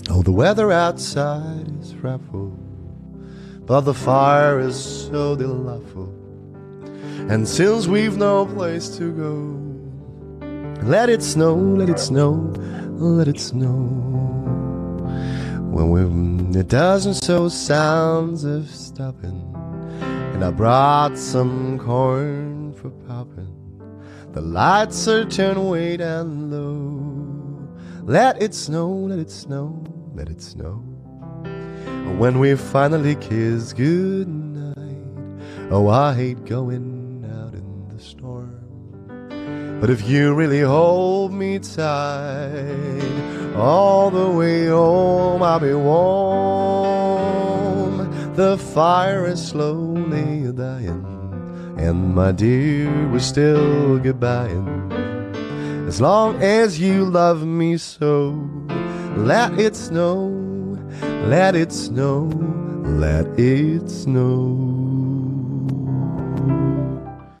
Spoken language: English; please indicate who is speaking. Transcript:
Speaker 1: Oh, the weather outside is frightful, but the fire is so delightful. And since we've no place to go, let it snow, let it snow, let it snow. When it doesn't show sounds of stopping, and I brought some corn for popping. The lights are turned way down low. Let it snow, let it snow, let it snow. When we finally kiss goodnight, oh, I hate going out in the storm. But if you really hold me tight, all the way home I'll be warm. The fire is slowly dying, and my dear, we're still goodbying. As long as you love me so, let it snow, let it snow, let it snow.